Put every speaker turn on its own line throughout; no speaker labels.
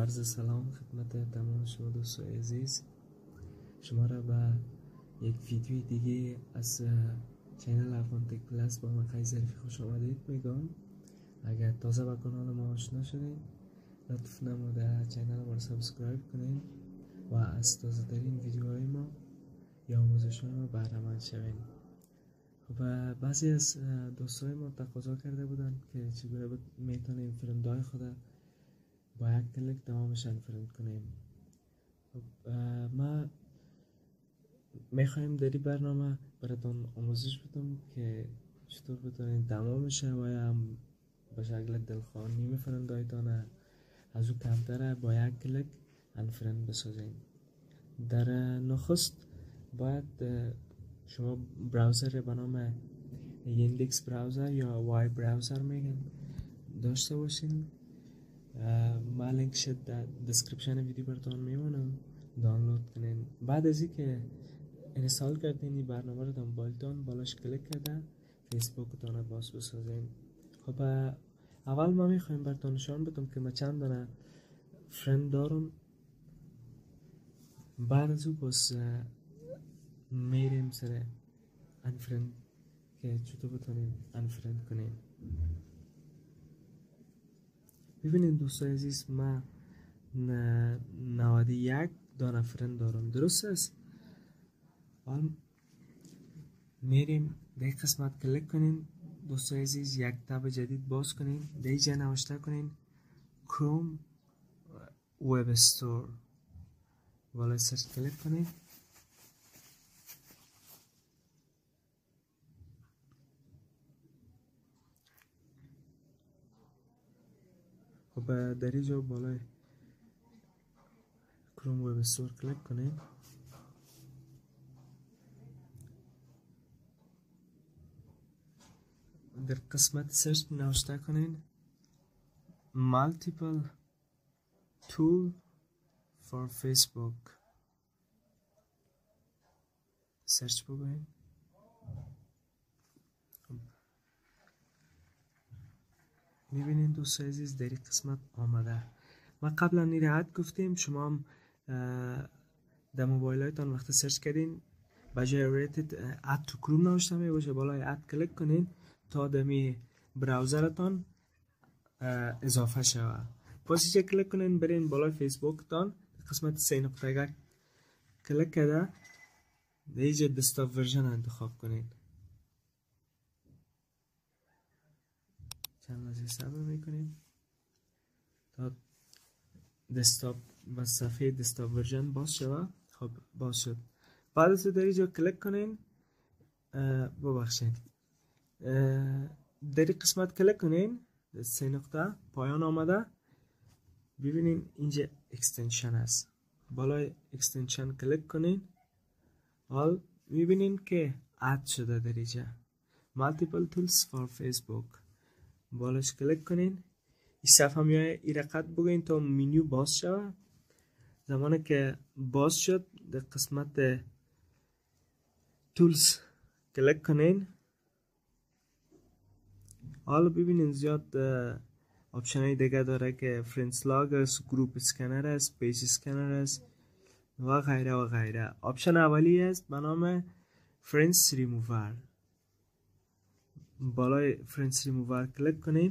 عرض سلام خدمت تمام شما دوستای عزیز. شما را به یک ویدیوی دیگه از چینل افغان تک پلاس با من خیلی ظریفی خوش آمدید میگم. اگر تازه با کانال ما آشنا شدین لطف نموده چینل ما رو سابسکرایب کنین و از تازه ترین ویدیوهای ما یا آموزش های ما بهره مند شوین. خب بعضی از دوستای ما تقاضا کرده بودن که چگونه میتونیم فرندهای خود با یک کلیک تمامش انفرند کنیم. خب ما میخوایم در این برنامه براتون آموزش بدم که چطور بتونین تمامش و یا هم به شکل دلخواه نیم فرندهایتان از او کمتر با یک کلیک انفرند بسازین. در نخست باید شما براوزر به نام یندکس براوزر یا وای براوزر میگن داشته باشین. ما لینکش در دسکریپشن ویدیو براتون میمونم، دانلود کنین. بعد از اینکه اینستال کردین این برنامه رو در موبایلتون بالاش کلیک کرده فیسبوکتون رو باز بسازین. خب اول ما میخوایم براتون نشان بدم که ما چند دانه فرند دارم. بعد از او باز میریم سر انفرند که چطور بتونیم انفرند کنیم. ببینید دوستای عزیز، ما 91 دانه فرند دارم، درست است؟ حال میریم در قسمت کلیک کنین دوستای عزیز، یک تاب جدید باز کنین، در اینجا نوشته کنین کروم وب استور، والا سرچ کلیک کنین. خب در اینجا بالای کروم وب استور کلیک کنین. در قسمت سرچ نوشته کنین multiple tool for Facebook، سرچ بگوین. میبینین دوستای عزیز در این قسمت آمده. ما قبلا نیره گفتیم شما هم در موبایل هایتان وقتی سرچ کردین بجای ریتد اد تو کروم نوشته می باشه بالای اد کلیک کنین تا دمی براوزرتان اضافه شود. پس اینجا کلیک کنین برین بالای فیسبوک تان قسمت 3 نقطه کلیک کرده در اینجا دسکتاپ ورژن انتخاب کنین. چند لحظه صبر میکنیم تا دسکتاپ و صفحه دسکتاپ ورژن باز شود. خب باز شد. بعد از در اینجا کلیک کنین، ببخشید در این قسمت کلیک کنین 3 نقطه پایان آمده. ببینین اینجا اکستنشن است، بالای اکستنشن کلیک کنین. حال میبینین که اد شده در اینجا multiple tools for Facebook، بالاش کلیک کنین. این صفحه میایه ای رقت بگوین تا منیو باز شود. زمانی که باز شد در قسمت تولز کلیک کنین. حالا ببینین زیاد آپشن های دیگه داره که فرندز لاگ است، گروپ اسکنر است، پیج اسکنر است و غیره و غیره. آپشن اولی است به نام فرندز ریموور، بالای فرندز ریموور کلیک کنین.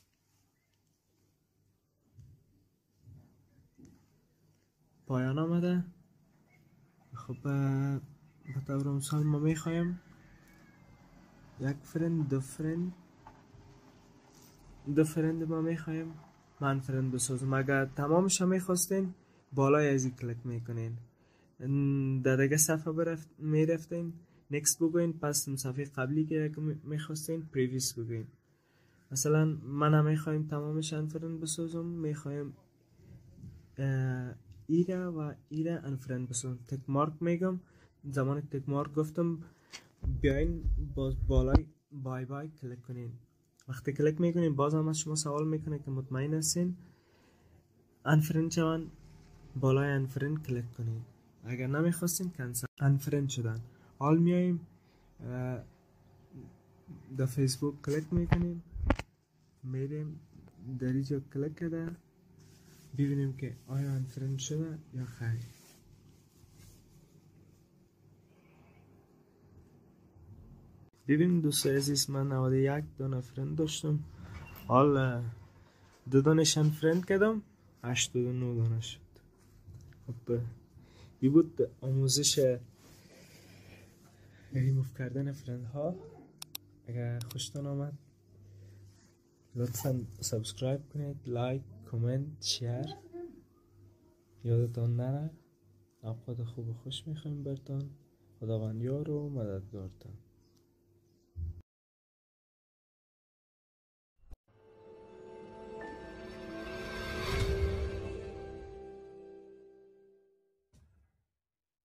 پایان آمده. خب به طور مثال ما میخوایم یک فرند دو فرند ما میخوایم من فرند بسازم. اگر تمامش هم میخواستین بالای ازی کلیک میکنین، در دیگه صفحه میرفتین نکست بگوین، پس صفحه قبلی که میخواستین پریویس بگوین. مثلا من هم میخوایم تمامش انفرند بسازم، میخوایم ایره و ایره انفرند بسازم. تک مارک میگم، زمان تک مارک گفتم بیاین باز بالای بای بای کلیک کنین. وقتی کلیک میکنین باز هم از شما سوال میکنه که مطمئن هستین انفرند شوند، بالای انفرند کلیک کنین. اگر نمیخواستین کنسل انفرند شدن. حال میاییم در فیسبوک کلیک میکنیم، میریم در اینجا کلیک کرده ببینیم که آیا انفرند شده یا خیر. ببین دوستای عزیز، من 91 دانه فرند داشتم، حال 2 دانش انفرند کردم، 89 دانه شد. خب این بود آموزش ریموف کردن فرند ها. اگر خوشتون آمد لطفا سابسکرایب کنید، لایک، کامنت، شیر. یادتان نره اوقات خوب و خوش میخوایم برتان. خداوند یار و مددگارتان.